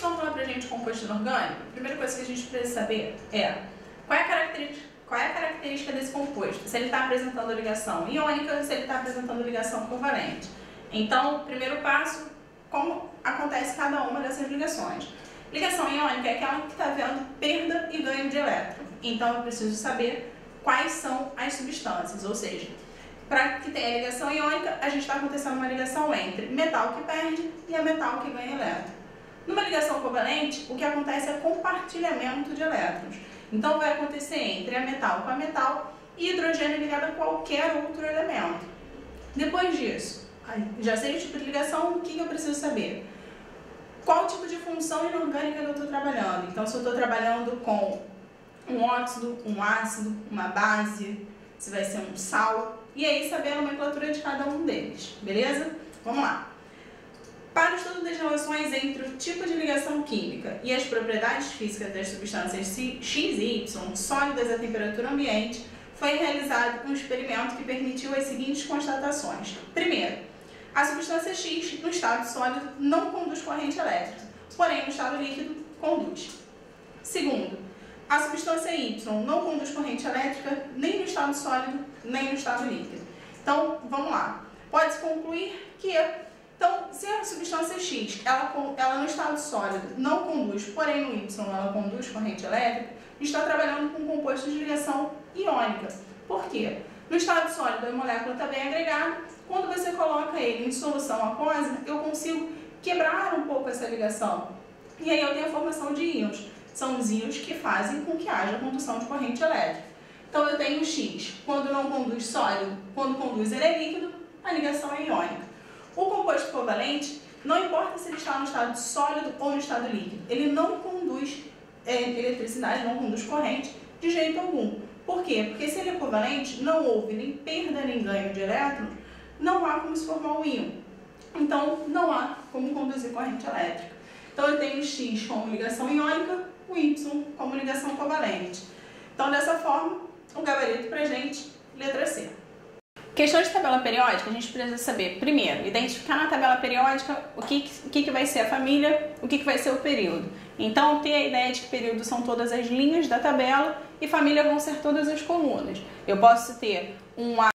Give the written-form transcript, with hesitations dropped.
eles vão falar pra gente composto inorgânico, a primeira coisa que a gente precisa saber é qual é a característica desse composto. Se ele está apresentando ligação iônica, se ele está apresentando ligação covalente. Então, o primeiro passo, como acontece cada uma dessas ligações. Ligação iônica é aquela que está vendo perda e ganho de elétron. Então, eu preciso saber quais são as substâncias, ou seja, para que tenha ligação iônica, a gente está acontecendo uma ligação entre metal que perde e a metal que ganha elétron. Numa ligação covalente, o que acontece é compartilhamento de elétrons. Então, vai acontecer entre a metal com a metal e hidrogênio ligado a qualquer outro elemento. Depois disso, já sei o tipo de ligação, o que eu preciso saber? Qual tipo de função inorgânica que eu estou trabalhando? Então, se eu estou trabalhando com um óxido, um ácido, uma base, se vai ser um sal, e aí saber a nomenclatura de cada um deles, beleza? Vamos lá. Para o estudo das relações entre o tipo de ligação química e as propriedades físicas das substâncias X e Y sólidas à temperatura ambiente, foi realizado um experimento que permitiu as seguintes constatações. Primeiro, a substância X no estado sólido não conduz corrente elétrica, porém no estado líquido conduz. Segundo, a substância Y não conduz corrente elétrica nem no estado sólido, nem no estado líquido. Então, vamos lá. Pode-se concluir que, se a substância X, ela no estado sólido não conduz, porém no Y ela conduz corrente elétrica, a gente está trabalhando com um composto de ligação iônica. Por quê? No estado sólido a molécula está bem agregada, quando você coloca ele em solução aquosa, eu consigo quebrar um pouco essa ligação. E aí eu tenho a formação de íons. São os íons que fazem com que haja condução de corrente elétrica. Então eu tenho o X, quando não conduz sólido, quando conduz ele é líquido, a ligação é iônica. O composto covalente, não importa se ele está no estado sólido ou no estado líquido, ele não conduz eletricidade, não conduz corrente de jeito algum. Por quê? Porque se ele é covalente, não houve nem perda nem ganho de elétrons, não há como se formar um íon. Então, não há como conduzir corrente elétrica. Então, eu tenho o X como ligação iônica, o Y como ligação covalente. Então, dessa forma, o gabarito pra gente, letra C. Questões de tabela periódica, a gente precisa saber, primeiro, identificar na tabela periódica o que vai ser a família, o que vai ser o período. Então, ter a ideia de que período são todas as linhas da tabela e família vão ser todas as colunas. Eu posso ter um